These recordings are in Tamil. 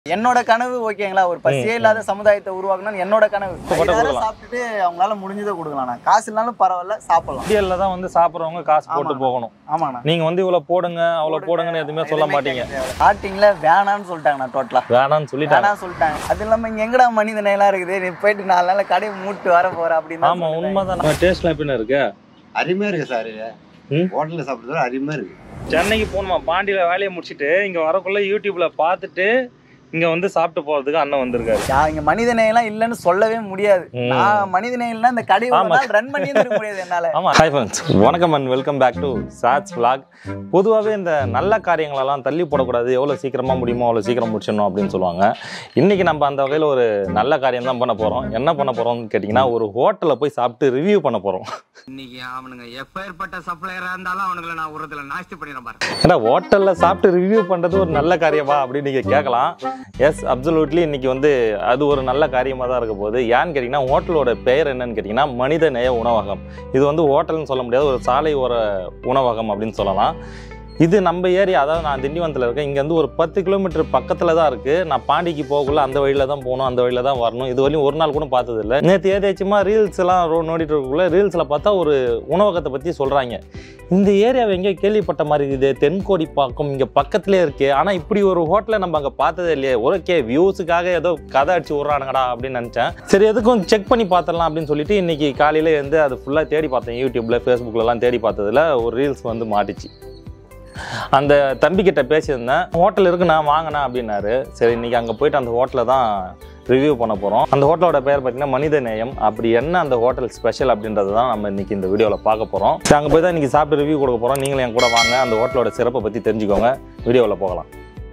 என்னோட கனவு ஓகேங்களா, ஒரு பசியே இல்லாத சமுதாயத்தை உருவாக்கணும்னு என்னோட கனவு. சாப்பிட்டுட்டு அவங்களால முடிஞ்சதை கொடுக்கலாம், காசு இல்லனாலும் பரவாயில்ல சாப்பிடலாம். இந்தியால தான் வந்து சாப்பிட்றவங்க காசு போட்டு போகணும். ஆமாண்ணா, நீங்க வந்து இவ்வளவு போடுங்க அவ்வளவு போடுங்கன்னு எதுவுமே சொல்ல மாட்டீங்க. ஸ்டார்டிங்ல வேணான்னு சொல்லிட்டாங்கண்ணா, டோட்டலா வேணான்னு சொல்லிட்டாங்க. அது இல்லாம இங்க எங்கடா மனித நேரம் இருக்குது, நீ போயிட்டு 4 நாள் கடையை மூட்டு வர போற அப்படின்னு. ஆமா உண்மைதான். டேஸ்ட்லாம் எப்படின்னு இருக்கு? அருமையா இருக்கு சார். ஹோட்டல்ல சாப்பிடுறது அருமையா இருக்கு. சென்னைக்கு போகணுமா, பாண்டியில வேலையை முடிச்சுட்டு இங்க வரக்குள்ள யூடியூப்ல பார்த்துட்டு இங்க வந்து சாப்பிட்டு போறதுக்கு அண்ணன் வந்திருக்காரு. இங்க மனித நேயம் இல்லன்னு சொல்லவே முடியாது. நான் மனித நேயம்னா இந்த கடையை ரன் பண்ணி இருக்க முடியாது என்னால. ஆமா. ஹாய் ஃப்ரெண்ட்ஸ், வணக்கம் அண்ட் வெல்கம் பேக் டு சாட்ஸ் vlog. பொதுவாகவே இந்த நல்ல காரியங்களெல்லாம் தள்ளி போடக்கூடாது, எவ்வளோ சீக்கிரமாக முடியுமோ அவ்வளோ சீக்கிரம் முடிச்சிடணும் அப்படின்னு சொல்லுவாங்க. இன்றைக்கி நம்ம அந்த வகையில் ஒரு நல்ல காரியம் தான் பண்ண போகிறோம். என்ன பண்ண போகிறோம்னு கேட்டிங்கன்னா, ஒரு ஹோட்டலில் போய் சாப்பிட்டு ரிவ்யூ பண்ண போகிறோம். இன்னைக்கு அவனுங்க எப்பேற்பட்ட சப்ளையராக இருந்தாலும் அவனுங்களை நான் உரத்தில் நாஸ்தி பண்ணிடுறேன் பாருங்க. ஏன்னா ஹோட்டலில் சாப்பிட்டு ரிவ்யூ பண்ணுறது ஒரு நல்ல காரியமா அப்படின்னு நீங்கள் கேட்கலாம். எஸ், அப்சல்யூட்லி இன்னைக்கு வந்து அது ஒரு நல்ல காரியமாக தான் இருக்க போகுது. ஏன்னு கேட்டிங்கன்னா, ஹோட்டலோட பெயர் என்னன்னு கேட்டிங்கன்னா மனித நேய உணவகம். இது வந்து ஹோட்டல்னு சொல்ல முடியாது, ஒரு சாலை ஓர உணவகம் அப்படின்னு சொல்லலாம். இது நம்ம ஏரியா, அதாவது நான் திண்டிவனத்தில் இருக்கேன். இங்கேருந்து ஒரு 10 கிலோமீட்டர் பக்கத்தில் தான் இருக்குது. நான் பாண்டிக்கு போகக்குள்ள அந்த வழியில் தான் போகணும், அந்த வழியில் தான் வரணும். இது வரையும் ஒரு நாள் கூட பார்த்ததில்லை. நேற்று ஏதாச்சுமா ரீல்ஸ்லாம் நோண்டிட்டு இருக்கக்குள்ள ரீல்ஸில் பார்த்தா ஒரு உணவகத்தை பற்றி சொல்கிறாங்க. இந்த ஏரியாவை எங்கேயோ கேள்விப்பட்ட மாதிரி இருக்குது, தென்கோடி பாக்கம் இங்கே பக்கத்துலேயே இருக்குது. ஆனால் இப்படி ஒரு ஹோட்டலை நம்ம அங்கே பார்த்ததே இல்லையே. ஓகே, வியூஸுக்காக ஏதோ கதை அடிச்சு விட்றானுங்கடா அப்படின்னு நினச்சேன். சரி, எதுக்கும் செக் பண்ணி பார்த்துடலாம் அப்படின்னு சொல்லிட்டு இன்றைக்கி காலையில் இருந்து அது ஃபுல்லாக தேடி பார்த்தேன். யூடியூப்பில் ஃபேஸ்புக்கிலலாம் தேடி பார்த்ததில் ஒரு ரீல்ஸ் வந்து மாட்டிச்சு. அந்த தம்பிக்கிட்ட பேசியிருந்தேன், ஹோட்டல் இருக்குண்ணா வாங்கண்ணா அப்படின்னாரு. சரி, இன்றைக்கி அங்கே போயிட்டு அந்த ஹோட்டலை தான் ரிவ்யூ பண்ண போகிறோம். அந்த ஹோட்டலோட பேர் பார்த்தீங்கன்னா மனித நேயம். அப்படி என்ன அந்த ஹோட்டல் ஸ்பெஷல் அப்படின்றது தான் நம்ம இன்றைக்கி இந்த வீடியோவில் பார்க்க போகிறோம். அங்கே போய் தான் இன்றைக்கி சாப்பிட்டு ரிவ்யூ கொடுக்க போகிறோம். நீங்களும் என் கூட வாங்க, அந்த ஹோட்டலோட சிறப்பை பற்றி தெரிஞ்சுக்கோங்க. வீடியோவில் போகலாம்.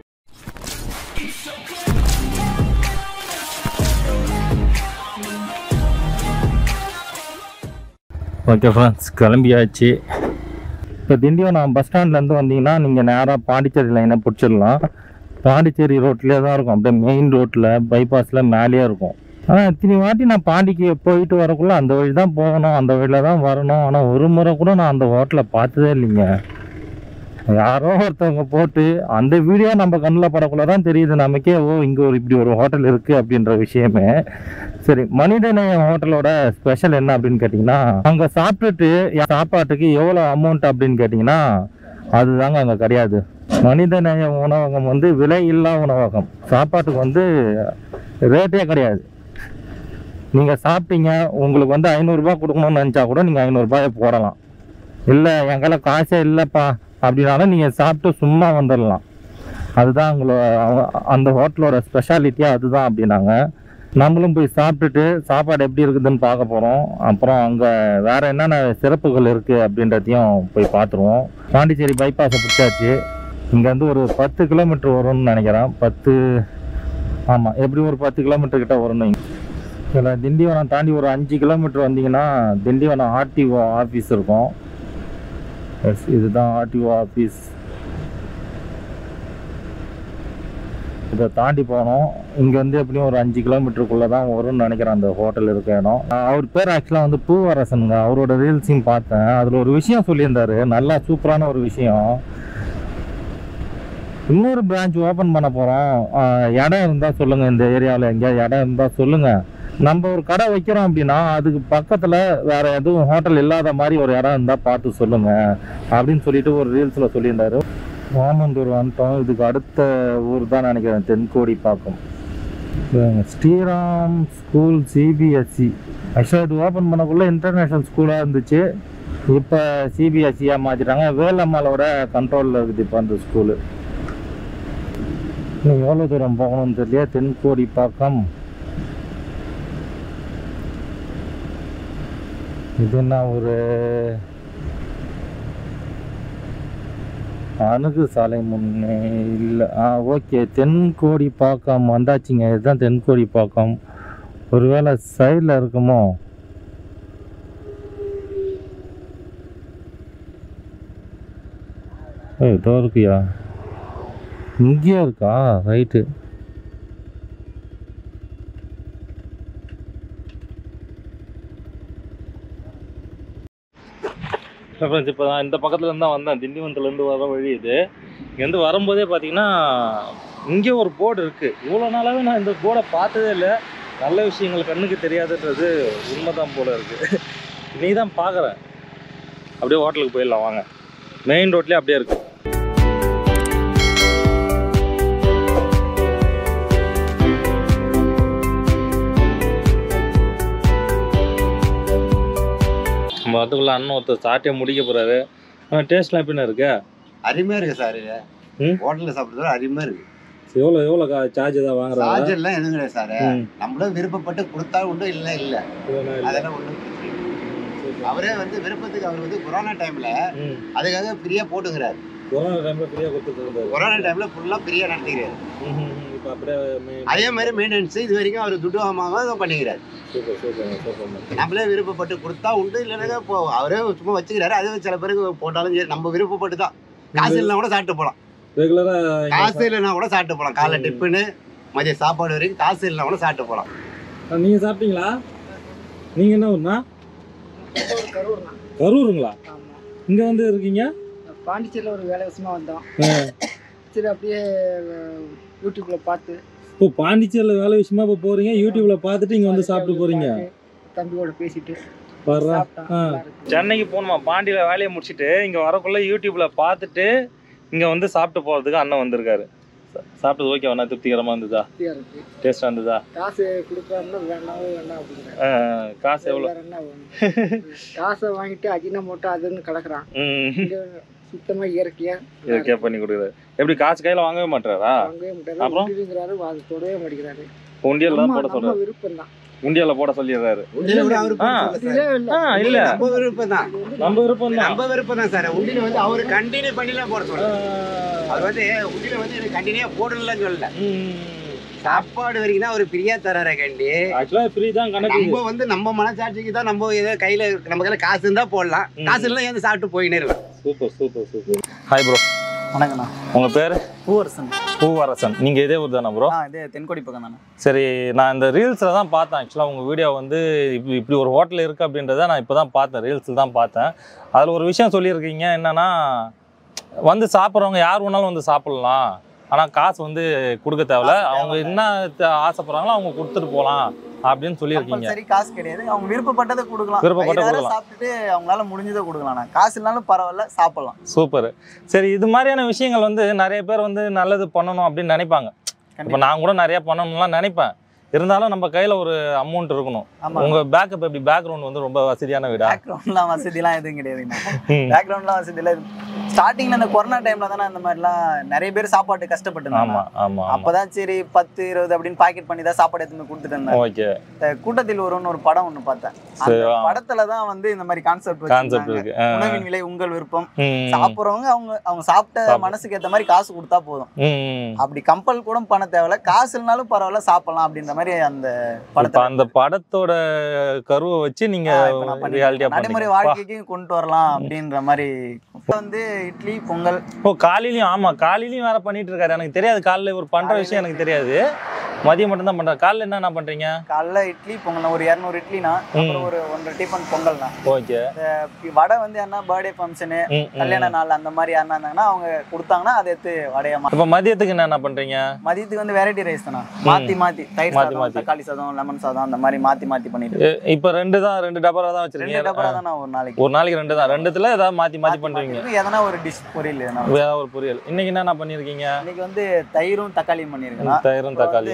ஓகே ஃப்ரெண்ட்ஸ், கிளம்பியாச்சு. இப்போ திண்டிவனம் பஸ் ஸ்டாண்ட்லேருந்து வந்தீங்கன்னா நீங்கள் நேராக பாண்டிச்சேரி லைனை பிடிச்சிடலாம். பாண்டிச்சேரி ரோட்லேயே தான் இருக்கும், அப்படியே மெயின் ரோட்டில் பைபாஸில் மேலேயே இருக்கும். ஆனால் இத்தனை வாட்டி நான் பாண்டிக்கு போயிட்டு வரக்குள்ளே அந்த வழி தான் போகணும், அந்த வழியில் தான் வரணும். ஆனால் ஒரு முறை கூட நான் அந்த ஹோட்டலை பார்த்ததே இல்லைங்க. யாரோ ஒருத்தவங்க போட்டு அந்த வீடியோ நம்ம கண்ணில் படக்குள்ள தான் தெரியுது நமக்கே, ஓ இங்கே இப்படி ஒரு ஹோட்டல் இருக்குது அப்படின்ற விஷயமே. சரி, மனிதநேயம் ஹோட்டலோட ஸ்பெஷல் என்ன அப்படின்னு கேட்டிங்கன்னா, அங்கே சாப்பிட்டுட்டு சாப்பாட்டுக்கு எவ்வளோ அமௌண்ட் அப்படின்னு கேட்டிங்கன்னா அதுதாங்க அங்கே கிடையாது. மனிதநேயம் உணவகம் வந்து விலை இல்லா உணவகம். சாப்பாட்டுக்கு வந்து ரேட்டே கிடையாது. நீங்கள் சாப்பிட்டீங்க, உங்களுக்கு வந்து 500 ரூபாய் கொடுக்கணும்னு நினச்சா கூட நீங்கள் 500 ரூபாயை போடலாம். இல்லை எங்களை காசே இல்லைப்பா அப்படின்னாலும் நீங்கள் சாப்பிட்டு சும்மா வந்துடலாம். அதுதான் அந்த ஹோட்டலோட ஸ்பெஷாலிட்டியாக அதுதான் அப்படின்னாங்க. நம்மளும் போய் சாப்பிட்டுட்டு சாப்பாடு எப்படி இருக்குதுன்னு பார்க்க போகிறோம். அப்புறம் அங்கே வேறு என்னென்ன சிறப்புகள் இருக்குது அப்படின்றதையும் போய் பார்த்துருவோம். பாண்டிச்சேரி பைபாஸை பிடிச்சாச்சு. இங்கேருந்து ஒரு 10 கிலோமீட்டர் வரும்னு நினைக்கிறேன். ஆமாம், எப்படி ஒரு 10 கிலோமீட்டர் கிட்ட வரணும். இதில் திண்டிவனம் தாண்டி ஒரு 5 கிலோமீட்டர் வந்தீங்கன்னா திண்டிவனம் ஆர்டிஓ ஆஃபீஸ் இருக்கும். எஸ், இதுதான் ஆர்டிஓ ஆஃபீஸ். இதை தாண்டி போனோம். இங்கேருந்து எப்படியும் ஒரு 5 கிலோமீட்டருக்குள்ளே தான் வரும்னு நினைக்கிறேன் அந்த ஹோட்டல் இருக்க இடம். அவர் பேர் ஆக்சுவலாக வந்து வரசனுங்க. அவரோட ரீல்ஸையும் பார்த்தேன். அதில் ஒரு விஷயம் சொல்லியிருந்தார், நல்லா சூப்பரான ஒரு விஷயம். இன்னொரு பிரான்ச் ஓப்பன் பண்ண போகிறோம், இடம் இருந்தால் சொல்லுங்கள், இந்த ஏரியாவில் எங்கேயாவது இடம் இருந்தால் சொல்லுங்கள். நம்ம ஒரு கடை வைக்கிறோம் அப்படின்னா அதுக்கு பக்கத்தில் வேறு எதுவும் ஹோட்டல் இல்லாத மாதிரி ஒரு இடம் இருந்தால் பார்த்து சொல்லுங்கள் அப்படின்னு சொல்லிட்டு ஒரு ரீல்ஸில் சொல்லியிருந்தார். ஓமந்தூர் வந்துட்டோம். இதுக்கு அடுத்த ஊர் தான் நினைக்கிறேன், Thenkodipakkam. Sriram school CBSE. ஆக்சுவலாக இது ஓப்பன் பண்ணக்குள்ளே இன்டர்நேஷ்னல் ஸ்கூலாக இருந்துச்சு, இப்போ சிபிஎஸ்சியாக மாற்றிட்டாங்க. வேலம்மாளோட கண்ட்ரோலில் இருக்குது இப்போ அந்த ஸ்கூலு. இன்னும் எவ்வளோ தூரம் போகணும்னு தெரியல. தென்கோடி பாக்கம் இது என்ன ஒரு அணுகு சாலை முன்னே இல்லை. ஓகே, தென்கோடி பாக்கம் வந்தாச்சுங்க. இதுதான் தென்கோடி பாக்கம். ஒருவேளை சைடில் இருக்குமோ? இதோ இருக்குயா, இங்கேயா இருக்கா? ரைட்டு. ஃப்ரெண்ட்ஸ், இப்போ நான் இந்த பக்கத்துலேருந்து தான் வந்தேன். திண்டிவனத்துலேருந்து வர வழி இது. இங்கேருந்து வரும்போதே பார்த்தீங்கன்னா இங்கே ஒரு போர்டு இருக்குது. இவ்வளோ நாளாகவே நான் இந்த போர்டை பார்த்ததே இல்லை. நல்ல விஷயங்கள் கண்ணுக்கு தெரியாதுன்றது உண்மைதான் போல இருக்குது. நீ தான் பார்க்குற. அப்படியே ஹோட்டலுக்கு போயிடலாம் வாங்க. மெயின் ரோட்லேயே அப்படியே இருக்குது. நம்ம அதுக்குள்ள அண்ணன் ஒருத்தர் சாட்டியே முடிக்க போகிறாரு. டேஸ்ட்லாம் எப்படின்னு இருக்கு? அருமையாக இருக்குது சார். இது ஹோட்டலில் சாப்பிட்றது அருமையாக இருக்குது. எவ்வளோ சார்ஜ் தான் வாங்குறாங்க? சார்ஜ் எல்லாம் எதுவும் கிடையாது சார். நம்மளும் விருப்பப்பட்டு கொடுத்தா உண்டு, இல்லை அதெல்லாம் ஒன்றும் பிரச்சனை இல்லை. அவரே வந்து விருப்பத்துக்கு அவர் வந்து கொரோனா டைமில் அதுக்காக ஃப்ரீயாக போட்டுக்கிறாரு. கொரோனா டைமில் ஃப்ரீயாக கொடுத்துருக்காரு. கொரோனா டைமில் ஃபுல்லாக ஃப்ரீயாக நடத்திக்கிறாரு. இப்போ அப்படியே அதே மாதிரி மெயின்டெனன்ஸ் இது வரைக்கும் அவர் துட்டு வாங்காமல் பண்ணிக்கிறாரு. நம்மளே விருப்பப்பட்டு கொடுத்தா உண்டு, இல்லைனாக்கா இப்போ அவரே சும்மா வச்சுக்கிறாரு. அது சில பேருக்கு போட்டாலும் சரி, நம்ம விருப்பப்பட்டு தான். காசு இல்லைனா கூட சாப்பிட்டு போகலாம். ரெகுலராக காசு இல்லைனா கூட சாப்பிட்டு போகலாம். காலைல டிஃபனு மதிய சாப்பாடு வரைக்கும் காசு இல்லைனா கூட சாப்பிட்டு போகலாம். நீங்கள் சாப்பிட்டீங்களா? நீங்கள் என்ன ஊர்னா? கரூருங்களா? இங்கே வந்து இருக்கீங்க? பாண்டிச்சேரியில் ஒரு வேலை விஷயமா வந்தோம். சரி அப்படியே யூடியூப்ல பார்த்து. இப்போ பாண்டிச்சேரியில் வேலை விஷயமா இப்போ போகிறீங்க, யூடியூப்ல பார்த்துட்டு இங்கே வந்து சாப்பிட்டு போகிறீங்க. தம்பியோட பேசிட்டு சென்னைக்கு போகணுமா? பாண்டியில் வேலையை முடிச்சுட்டு இங்கே வரக்குள்ள யூடியூப்ல பார்த்துட்டு இங்கே வந்து சாப்பிட்டு போகிறதுக்கு அண்ணன் வந்திருக்காரு. சாப்பிட்டது ஓகே வேணா? திருப்திகரமாக இருந்ததா? டேஸ்டாக இருந்ததா? காசு கொடுக்குறாருன்னா வேணாம் அப்படிங்கிறேன். காசு எவ்வளோ? காசை வாங்கிட்டு அஜினா மோட்டா அதுன்னு கலக்குறான். சுத்தமா இயற்கையா பண்ணி கொடுக்குறாரு. எப்படி காசு கையில வாங்கவே மாட்டாரா? வாங்கவே மாட்டாரு. அது தொடவே மாட்டேங்கிறாரு. உண்டியல் தான் போட சொல்றாரு. விருப்பம் தான். உண்டியல்ல போட சொல்லிடுறாரு. இல்ல நம்ம விருப்பம் தான். நம்ம விருப்பம் தான் சார். உண்டியில வந்து அவரு கண்டினியூ பண்ணிலாம் போட சொல்றாரு. அவர் வந்து உண்டியில வந்து எனக்கு கண்டினியூ போடணும்னு சொல்லல. சாப்பாடு வரைக்கும் தான் ஒரு ஃப்ரீயா தராரு. கண்டி ஆக்சுவலா ஃப்ரீ தான் கணக்கு. நம்ம வந்து நம்ம மனசாட்சிக்கு தான் நம்ம ஏதோ கையில நம்ம கையில காசு இருந்தா போடலாம். காசு இல்லைன்னா ஏன் சாப்பிட்டு போயினே இருக்கலாம். சூப்பர். Hi bro. வணக்கண்ணா. உங்க பேரு? பூவரசன். நீங்க இதே ஊர் தானே ப்ரோ? இதே தென்கோடி பக்கம் தானே. சரி, நான் இந்த ரீல்ஸ்ல தான் பார்த்தேன். ஆக்சுவலா உங்க வீடியோ வந்து இப்படி ஒரு ஹோட்டல் இருக்கு அப்படின்றத நான் இப்பதான் பார்த்தேன். ரீல்ஸ்ல தான் பார்த்தேன். அதுல ஒரு விஷயம் சொல்லியிருக்கீங்க. என்னன்னா, வந்து சாப்பிட்றவங்க யார் வேணாலும் வந்து சாப்பிடலாம், ஆனால் காசு வந்து கொடுக்க தேவையில்ல. அவங்க என்ன ஆசைப்படுறாங்களோ அவங்க கொடுத்துட்டு போகலாம் அப்படின்னு சொல்லியிருக்கீங்க. சரி, காசு கிடையாது. அவங்க விருப்பப்பட்டதை கொடுக்கலாம். சாப்பிட்டுட்டு அவங்களால முடிஞ்சதை கொடுக்கலாம். காசு இல்லைனாலும் பரவாயில்ல, சாப்பிடலாம். சூப்பர். சரி, இது மாதிரியான விஷயங்கள் வந்து நிறைய பேர் வந்து நல்லது பண்ணணும் அப்படின்னு நினைப்பாங்க. இப்போ நான் கூட நிறைய பண்ணணும்லாம் நினைப்பேன். இருந்தாலும் நம்ம கையில ஒரு அமௌண்ட் இருக்கணும். உங்க பேக்கப் எப்படி? பேக்ரவுண்ட் வந்து ரொம்ப வசதியான வீடா? பேக்ரவுண்ட்லாம் வசதிலாம் எதுவும் கிடையாதுங்க. பேக்ரவுண்ட்லாம் வசதி இல்லை. ஸ்டார்டிங்ல இந்த கொரோனா டைம்ல தானே இந்த மாதிரிலாம் நிறைய பேர் சாப்பாட்டு கஷ்டப்பட்டு இருந்தாங்க. அப்பதான் சரி 10-20 அப்படின்னு பாக்கெட் பண்ணி தான் சாப்பாடு எடுத்து கொடுத்துட்டு இருந்தேன். ஓகே. கூட்டத்தில் ஒரு படம் ஒண்ணு பார்த்தேன். படத்துலதான் வந்து இந்த மாதிரி கான்செப்ட் இருக்கு. உணவின் விலை உங்கள் விருப்பம். சாப்பிடுறவங்க அவங்க சாப்பிட்ட மனசுக்கு ஏத்த மாதிரி காசு கொடுத்தா போதும். அப்படி கம்பல் கூட பண்ண தேவையில்ல. காசு இல்லைனாலும் பரவாயில்ல, சாப்பிடலாம் அப்படின்ற மாதிரி அந்த படத்தோட கருவை வச்சு நீங்க நடைமுறை வாழ்க்கைக்கு கொண்டு வரலாம் அப்படின்ற மாதிரி வந்து இட்லி பொங்கல். காலையிலயும் ஆமா, காலையிலயும் வேற பண்ணிட்டு இருக்காரு. எனக்கு தெரியாது காலையில ஒரு பண்ற விஷயம் எனக்கு தெரியாது. மதியம் மட்டும் தான் பண்றாரு. காலைல என்ன பண்றீங்க? காலைல இட்லி பொங்கல் ஒரு 200 இட்லினா, அப்புறம் ஒரு 1 டிஃபன் பொங்கல்னா. ஓகே. வடை வந்து என்ன பர்த்டே ஃபங்க்ஷனு, கல்யாண நாள் அந்த மாதிரி யாரா இருந்தாங்கன்னா அவங்க கொடுத்தாங்கன்னா அதை எடுத்து வடையா. இப்ப மதியத்துக்கு என்ன பண்றீங்க? மதியத்துக்கு வந்து வெரைட்டி ரைஸ் தானா, மாத்தி தயிர் சாதம், தக்காளி சாதம், லெமன் சாதம் அந்த மாதிரி மாத்தி பண்ணிட்டு. இப்ப ரெண்டு டபரா தான் வச்சிருக்கீங்க? 2 டபரா தான். ஒரு நாளைக்கு 2 தான். ரெண்டுத்துல ஏதாவது மாத்தி பண்றீங்க? எதனா ஒரு டிஷ் பொரியல், ஏதாவது ஒரு பொரியல். இன்னைக்கு என்ன பண்ணிருக்கீங்க? இன்னைக்கு வந்து தயிரும் தக்காளியும் பண்ணிருக்கேன். தயிரும் தக்காளி,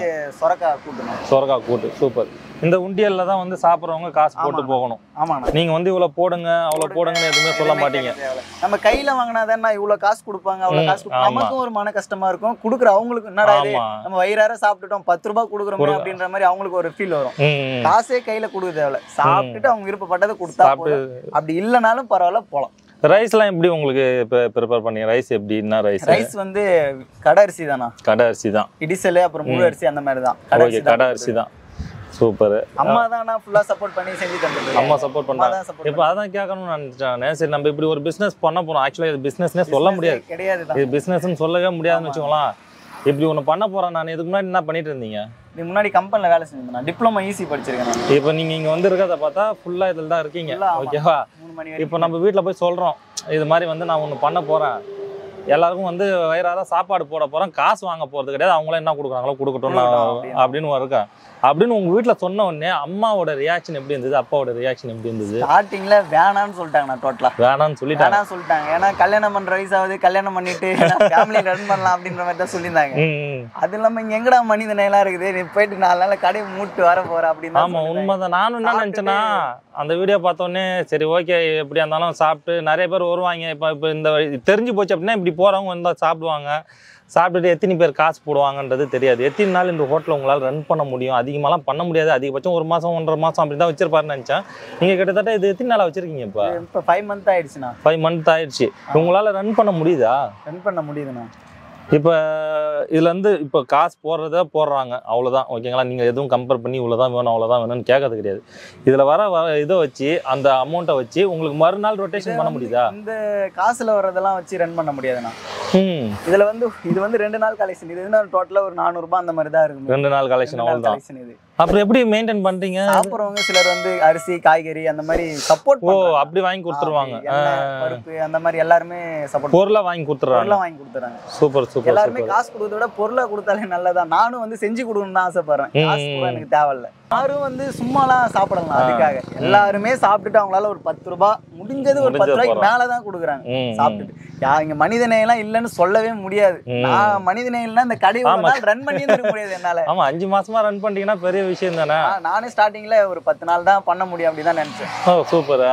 சொரக்காய் கூட்டு. சூப்பர். இந்த உண்டியல்ல தான் வந்து சாப்பிட்றவங்க காசு போட்டு போகணும். ஆமாண்ணா. நீங்க வந்து இவ்வளவு போடுங்க அவ்வளவு போடுங்கன்னு எதுவுமே சொல்ல மாட்டீங்க. நம்ம கையில வாங்கினாதான் இவ்வளவு காசு கொடுப்பாங்க, அவ்வளவு காசு கொடுப்பாங்க. நமக்கும் ஒரு மன கஷ்டமா இருக்கும். கொடுக்குற அவங்களுக்கு என்னடா இது, நம்ம வயிறார சாப்பிட்டுட்டோம் 10 ரூபாய் கொடுக்குறோம் அப்படின்ற மாதிரி அவங்களுக்கு ஒரு ஃபீல் வரும். காசே கையில கொடுக்க தேவையில்ல, சாப்பிட்டுட்டு அவங்க விருப்பப்பட்டதை கொடுத்தா போதும். அப்படி இல்லைனாலும் பரவாயில்ல, போலாம். ரைஸ்லாம் எப்படி உங்களுக்கு ப்ரிப்பேர் பண்ணீங்க? ரைஸ் எப்படின்னா? ரைஸ் வந்து கடை அரிசி தானா? கடை அரிசி தான். இடிசல் அப்புறம் முழு அரிசி அந்த மாதிரி தான். கடை அரிசி தான். சூப்பர். அம்மா தான் ஃபுல்லா சப்போர்ட் பண்ணி செஞ்சு தந்துருக்காங்க. அம்மா சப்போர்ட் பண்ணாங்க. இப்போ அதான் கேட்கணும்னு நினைச்சானே. சரி, நம்ம இப்படி ஒரு பிசினஸ் பண்ண போறோம். ஆக்சுவலா இது பிசினஸ்னே சொல்ல முடியாது. இது பிசினஸ்னு சொல்லவே முடியாதுன்னு வச்சுக்கோங்களேன். இப்படி ஒன்று பண்ண போறேன். நான் இதுக்கு முன்னாடி என்ன பண்ணிட்டு இருந்தீங்க? இதுக்கு முன்னாடி கம்பெனில வேலை செஞ்சிருந்தேன். டிப்ளமோ ஈஸி படிச்சிருக்கேன். இப்போ நீங்க இங்க வந்து இருக்கிறத பார்த்தா ஃபுல்லா இதில் தான் இருக்கீங்க. ஓகேவா? இப்போ நம்ம வீட்டில் போய் சொல்றோம், இது மாதிரி வந்து நான் ஒன்று பண்ண போறேன், எல்லாருக்கும் வந்து வயிறார சாப்பாடு போட போகிறோம், காசு வாங்க போகிறது கிடையாது, அவங்களே என்ன கொடுக்குறாங்களோ கொடுக்கட்டும் அப்படின்னு இருக்கேன் அப்படின்னு உங்கள் வீட்டில் சொன்ன உடனே அம்மாவோட ரியாக்ஷன் எப்படி இருந்தது, அப்பாவோட ரியாக்ஷன் எப்படி இருந்தது? ஸ்டார்டிங்ல வேணான்னு சொல்லிட்டாங்க. நான் டோட்டலா வேணான்னு சொல்லிட்டாங்க. ஏன்னா கல்யாணம் பண்ற வயசாவது, கல்யாணம் பண்ணிட்டு ஃபேமிலி ரன் பண்ணலாம் அப்படின்ற மாதிரி தான் சொல்லியிருந்தாங்க. அது இல்லாம இங்க எங்கடா மனித நேரம் இருக்குது, நீ போயிட்டு 4 நாள் கடையை மூட்டு வர போற அப்படின்னு. ஆமா உண்மைதான். நானும் என்ன நினைச்சேன்னா அந்த வீடியோ பார்த்தோன்னே சரி ஓகே எப்படியா இருந்தாலும் சாப்பிட்டு நிறைய பேர் வருவாங்க. இப்போ இந்த தெரிஞ்சு போச்சு அப்படின்னா இப்படி போறவங்க வந்தா சாப்பிடுவாங்க, சாப்பிட்டுட்டு எத்தனை பேர் காசு போடுவாங்கன்றது தெரியாது. எத்தனை நாள் இந்த ஹோட்டலை உங்களால் ரன் பண்ண முடியும்? அதிகமாகலாம் பண்ண முடியாது, அதிகபட்சம் 1 மாதம் 1.5 மாதம் அப்படி தான் வச்சிருப்பாருன்னு நினச்சேன். நீங்கள் கிட்டத்தட்ட இது எத்தனை நாளாக வச்சிருக்கீங்க? இப்போ 5 மந்த் ஆயிடுச்சுண்ணா. 5 மந்த் ஆயிடுச்சு. உங்களால் ரன் பண்ண முடியுதா? ரன் பண்ண முடியுதுண்ணா. இப்போ இதுல இருந்து இப்போ காசு போடுறாங்க அவ்வளோதான் ஓகேங்களா. நீங்கள் எதுவும் கம்பேர் பண்ணி இவ்வளோதான் வேணும் அவ்வளோதான் வேணும்னு கேட்கறது கிடையாது. இதில் வர இதை வச்சு அந்த அமௌண்ட்டை வச்சு உங்களுக்கு மறுநாள் ரொட்டேஷன் பண்ண முடியுதா? இந்த காசுல வர்றதெல்லாம் வச்சு ரன் பண்ண முடியாதுண்ணா. இதுல வந்து இது வந்து 2 நாள் கலெக்ஷன். இது வந்து டோட்டலா ஒரு 400 ரூபாய் அந்த மாதிரி தான் இருக்கும். 2 நாள் கலெக்ஷன் அவ்வளவுதான். இது அப்புறம் எப்படி மெயின்டைன் பண்றீங்க? சாப்பிடுறவங்க சிலர் வந்து அரிசி காய்கறி அந்த மாதிரி சப்போர்ட் பண்ணுவாங்க. அப்படி வாங்கி கொடுத்துருவாங்க. பருப்பு அந்த மாதிரி எல்லாருமே சப்போர்ட் பொருளை வாங்கி கொடுத்துறாங்க. Super super. எல்லாருமே காசு கொடுத்தத விட பொருளை கொடுத்தாலே நல்லதா. நானும் வந்து செஞ்சு கொடுக்கணும்னு ஆசைப்படுறேன். காசு கூட எனக்கு தேவையில்லை. யாரும் வந்து சும்மாலாம் சாப்பிடலாம். அதுக்காக எல்லாருமே சாப்பிட்டுட்டு அவங்களால ஒரு 10 ரூபாய் முடிஞ்சது ஒரு 10 ரூபாய்க்கு மேலதான் கொடுக்குறாங்க சாப்பிட்டுட்டு. இங்க மனிதநேயம் இல்லைன்னு சொல்லவே முடியாது. நான் மனிதநேயம் இல்லைன்னா இந்த கடை ரன் பண்ணி இருக்க முடியாது என்னால. ஆமா 5 மாசமா ரன் பண்ணிட்டீங்கன்னா பெரிய விஷயம் தானே. நானே ஸ்டார்டிங்ல ஒரு 10 நாள் தான் பண்ண முடியும் அப்படிதான் நினைச்சேன். சூப்பர்.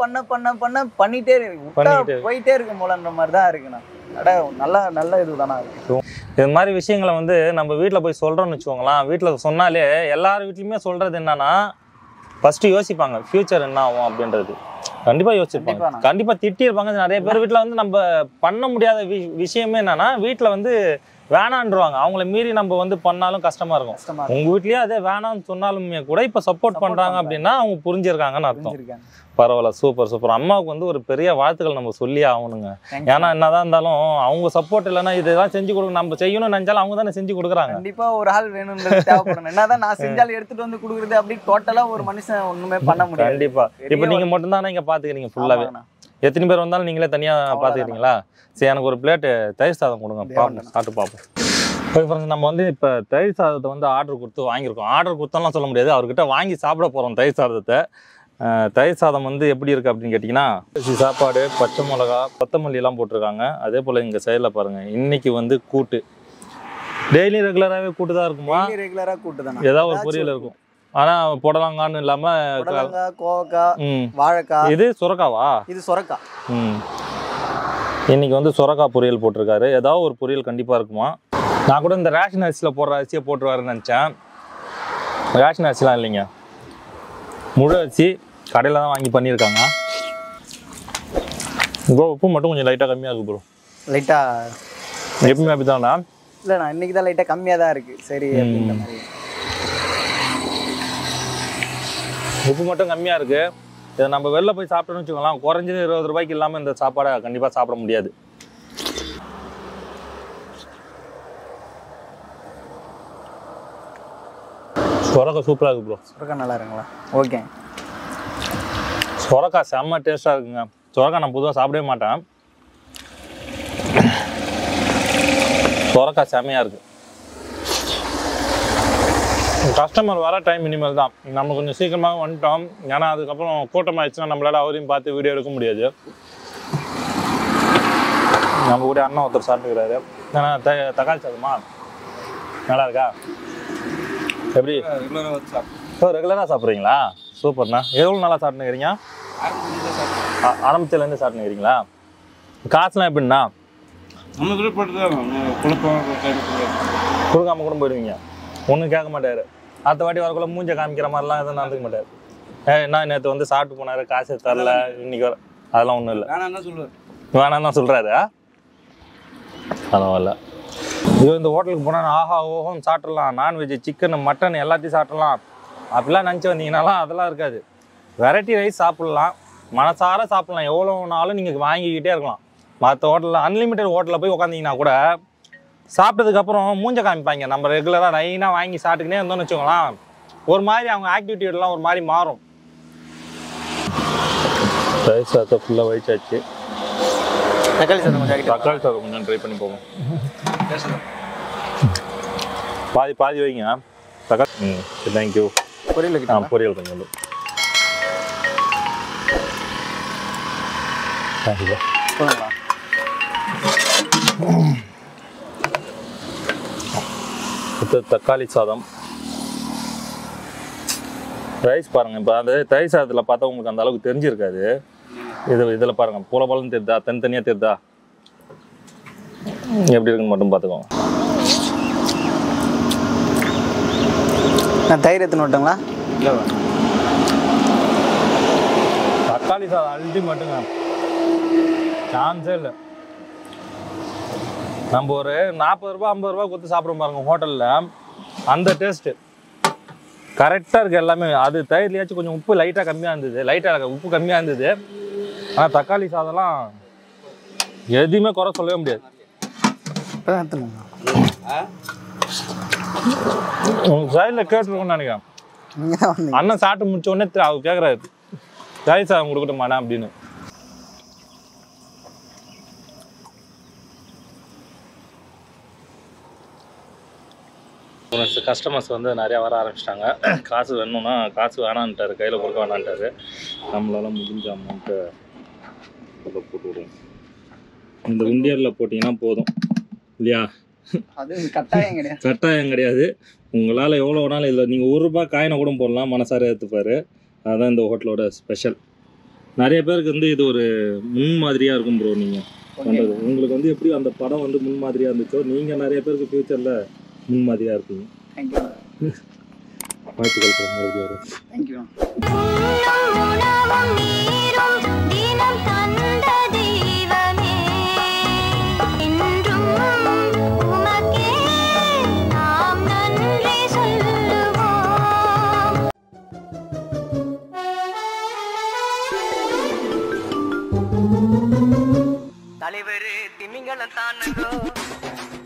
பண்ணிட்டே போயிட்டே இருக்கும் போலன்ற மாதிரி தான் இருக்குண்ணா. நல்ல இதுதானா இருக்கு. இது மாதிரி விஷயங்களை வந்து நம்ம வீட்டில் போய் சொல்றோம்னு வச்சுக்கோங்களேன். வீட்டில் சொன்னாலே எல்லார் வீட்லையுமே சொல்றது என்னன்னா ஃபர்ஸ்ட் யோசிப்பாங்க ஃபியூச்சர் என்ன ஆகும் அப்படின்றது. கண்டிப்பா யோசிச்சிருப்பாங்க, கண்டிப்பா திட்டிருப்பாங்க. நிறைய பேர் வீட்டில் வந்து நம்ம பண்ண முடியாத விஷயமே என்னன்னா வீட்டில் வந்து வேணான்றுவாங்க. அவங்கள மீறி நம்ம வந்து பண்ணாலும் கஷ்டமா இருக்கும். உங்க வீட்லயே அதே வேணான்னு சொன்னாலுமே கூட இப்ப சப்போர்ட் பண்றாங்க அப்படின்னா அவங்க புரிஞ்சிருக்காங்கன்னு அர்த்தம். பரவாயில்ல, சூப்பர் சூப்பர். அம்மாவுக்கு வந்து ஒரு பெரிய வாழ்த்துக்கள் நம்ம சொல்லி ஆகணுங்க. ஏன்னா என்னதான் இருந்தாலும் அவங்க சப்போர்ட் இல்லைன்னா இதெல்லாம் செஞ்சு கொடுக்க நம்ம செய்யணும்னு நினைச்சாலும் அவங்க தானே செஞ்சு கொடுக்குறாங்க. கண்டிப்பா ஒரு ஆள் வேணும்ன்றது தேவைப்படும். என்னதான் நான் செஞ்சாலும் எடுத்துட்டு வந்து கொடுக்குறது அப்படி டோட்டலா ஒரு மனுஷன் ஒண்ணுமே பண்ண முடியாது. கண்டிப்பா. இப்ப நீங்க மட்டும் தானே இங்க பாத்துக்கிறீங்க ஃபுல்லாவே. எத்தனை பேர் வந்தாலும் நீங்களே தனியா பாத்துக்கிறீங்களா? சரி, எனக்கு ஒரு பிளேட் தயிர் சாதம் கொடுங்க, பார்ப்போம், சாப்பிட்டு பார்ப்போம். ஓகே ஃப்ரெண்ட்ஸ், நம்ம வந்து இப்போ தயிர் சாதத்தை வந்து ஆர்டர் கொடுத்து வாங்கியிருக்கோம். ஆர்டர் கொடுத்தாலும் சொல்ல முடியாது, அவர்கிட்ட வாங்கி சாப்பிட போகிறோம் தயிர் சாதத்தை. தயிர் சாதம் வந்து எப்படி இருக்குது அப்படின்னு கேட்டிங்கன்னா சாப்பாடு, பச்சை மிளகா, கொத்தமல்லியெல்லாம் போட்டிருக்காங்க. அதே போல் இங்கே சைடில் பாருங்கள், இன்றைக்கி வந்து கூட்டு. டெய்லி ரெகுலராகவே கூட்டு தான் இருக்குமா? ரெகுலராக கூட்டு தான், ஏதாவது ஒரு பொரியல் இருக்கும். ஆனால் புடலங்கான்னு இல்லாமல் கோவக்காய், வாழைக்காய். இது சுரக்காவா? இது சுரக்காய். இன்னைக்கு வந்து சுரக்காய் பொரியல் போட்டிருக்காரு. ஏதாவது ஒரு பொரியல் கண்டிப்பாக இருக்குமா? நான் கூட இந்த ரேஷன் அரிசியில் போடுற அரிசியை போட்டுருவாருன்னு நினச்சேன். ரேஷன் அரிசிலாம் இல்லைங்க, முழு அரிசி கடையில் தான் வாங்கி பண்ணியிருக்காங்க. ப்ரோ உப்பு மட்டும் கொஞ்சம் லைட்டாக கம்மியாக இருக்குது ப்ரோ. லைட்டாக எப்பவுமே அப்படி தானா? இல்லை, நான் இன்னைக்கு தான் லைட்டாக கம்மியாக தான் இருக்குது. சரி, அப்படின்ற மாதிரி உப்பு மட்டும் கம்மியாக இருக்குது. இதை நம்ம வெளில போய் சாப்பிட்டோன்னு வச்சுக்கோங்களேன், குறைஞ்சது 20 ரூபாய்க்கு இல்லாமல் இந்த சாப்பாடை கண்டிப்பாக சாப்பிட முடியாது. சொரக்காய் சூப்பராக இருக்குது ப்ரோ. சொரக்காய் நல்லா இருக்குங்களா? ஓகே. சொரக்காய் செம்ம டேஸ்ட்டாக இருக்குங்க. சொரக்காய் நான் பொதுவாக சாப்பிடவே மாட்டேன். சொரக்காய் செம்மையாக இருக்குது. கஸ்டமர் வர டைம் இனிமேல் தான். நம்ம கொஞ்சம் சீக்கிரமாக வந்துட்டோம். ஏன்னா அதுக்கப்புறம் கூட்டமாகிடுச்சுன்னா நம்மளால அவரையும் பார்த்து வீடியோ எடுக்க முடியாது. நம்ம கூட அண்ணன் ஒருத்தர் சாப்பிட்டுக்கிறாரு. ஏன்னா தக்காளி சாதமா நல்லா இருக்கா? எப்படி ரெகுலராக சாப்பிட்றீங்களா? சூப்பர்ண்ணா. எவ்வளோ நல்லா சாப்பிட்டுக்கிறீங்க? ஆரம்பத்துலேருந்து சாப்பிட்டுக்கிறீங்களா? காசுலாம் எப்படின்னா கொடுக்காம கூட போயிடுவீங்க? ஒன்றும் கேட்க மாட்டார். அடுத்த வாட்டி வரக்குள்ள மூஞ்ச காமிக்கிற மாதிரிலாம் எதுவும் நடந்துக்க மாட்டார். என்ன நேற்று வந்து சாப்பிட்டு போனார், காசு தரல, இன்னைக்கு வர, அதெல்லாம் ஒன்றும் இல்லை. வேணாம் தான் சொல்கிறாரு. பரவாயில்ல. இது இந்த ஹோட்டலுக்கு போனால் ஆஹா ஓஹோன்னு சாப்பிட்றலாம், நான்வெஜ், சிக்கன், மட்டன் எல்லாத்தையும் சாப்பிட்றலாம் அப்படிலாம் நினச்சி வந்தீங்கன்னாலாம் அதெல்லாம் இருக்காது. வெரைட்டி ரைஸ் சாப்பிட்லாம், மனசார சாப்பிட்லாம், எவ்வளோ நாளும் நீங்கள் வாங்கிக்கிட்டே இருக்கலாம். மற்ற ஹோட்டலில் அன்லிமிட்டட் ஹோட்டலில் போய் உட்காந்திங்கன்னா கூட சாப்பிட்டதுக்கப்புறம் மூஞ்ச காமிப்பாங்க. நம்ம ரெகுலராக லைனாக வாங்கி சாப்பிட்டுக்கினே இருந்தோம்னு வச்சுக்கோங்களேன், ஒரு மாதிரி அவங்க ஆக்டிவிட்டிலாம் ஒரு மாதிரி மாறும். ரைஸ் சாப்பிட்டா ஃபுல்லாக வயிச்சாச்சு. தக்காளி சாதம் கொஞ்சம் தக்காளி சாதம் கொஞ்சம் ட்ரை பண்ணி போவோம். பாதி பாதி வைங்க தக்காளி. தேங்க்யூ. பொரியல் பொரியல் கொஞ்சம் வந்து தக்காளி சாதம். ரைஸ் பாருங்க. இப்போ அந்த தயிர் சாதத்தில் பார்த்தா உங்களுக்கு அந்த அளவுக்கு தெரிஞ்சிருக்காது. இதில் பாருங்க போல போலன்னு தெரியுதா, தனித்தனியாக தெரியுதா, எப்படி இருக்குன்னு மட்டும் பார்த்துக்கோங்க. நான் தயிர் எடுத்துன்னு விட்டுங்களா? இல்லை, தக்காளி சாதம் அல்டிமேட்டுங்க, சான்ஸே இல்லை. நம்ம ஒரு 40 ரூபா 50 ரூபா கொடுத்து சாப்பிட்றோம் பாருங்க ஹோட்டலில், அந்த டேஸ்ட்டு கரெக்டாக இருக்குது எல்லாமே. அது தயிர்லையாச்சும் கொஞ்சம் உப்பு லைட்டாக கம்மியாக இருந்தது, உப்பு கம்மியாக இருந்தது. ஆனால் தக்காளி சாதம்லாம் எதுவுமே குறை சொல்லவே முடியாது. உங்கள் சைடில் கேட்டுருக்கோன்னு நினைக்கிறேன். அண்ணன் சாப்பிட்டு முடிச்ச உடனே அவர் கேட்குறாரு தயிர் சாதம் கொடுக்கட்டுமாண்ணா அப்படின்னு. கஸ்டமர்ஸ் வந்து நிறையா வர ஆரம்பிச்சிட்டாங்க. காசு வேணும்னா காசு வேணான்ட்டார், கையில் கொடுக்க வேணான்ட்டார். நம்மளால முடிஞ்ச அமௌண்ட்டை போட்டு விடுவோம். இந்த உண்டியலில் போட்டிங்கன்னா போதும் இல்லையா? அது கட்டாயம் கிடையாது. உங்களால் எவ்வளோ வேணாலும் இல்லை, நீங்கள் ₹1 காயினை கூட போடலாம், மனசார ஏற்றுப்பார். அதுதான் இந்த ஹோட்டலோட ஸ்பெஷல். நிறைய பேருக்கு வந்து இது ஒரு முன்மாதிரியாக இருக்கும் ப்ரோ. நீங்கள் பண்ணுறது உங்களுக்கு வந்து எப்படி அந்த படம் வந்து முன்மாதிரியாக இருந்துச்சோ, நீங்கள் நிறைய பேருக்கு ஃப்யூச்சரில் முன்மாதிரியாக இருப்பீங்க. வாழ்த்துக்கள் ப்ரோ. மறுபடியும் வரும். தேங்க்யூ. தலைவர் திமிங்கலம் தானோ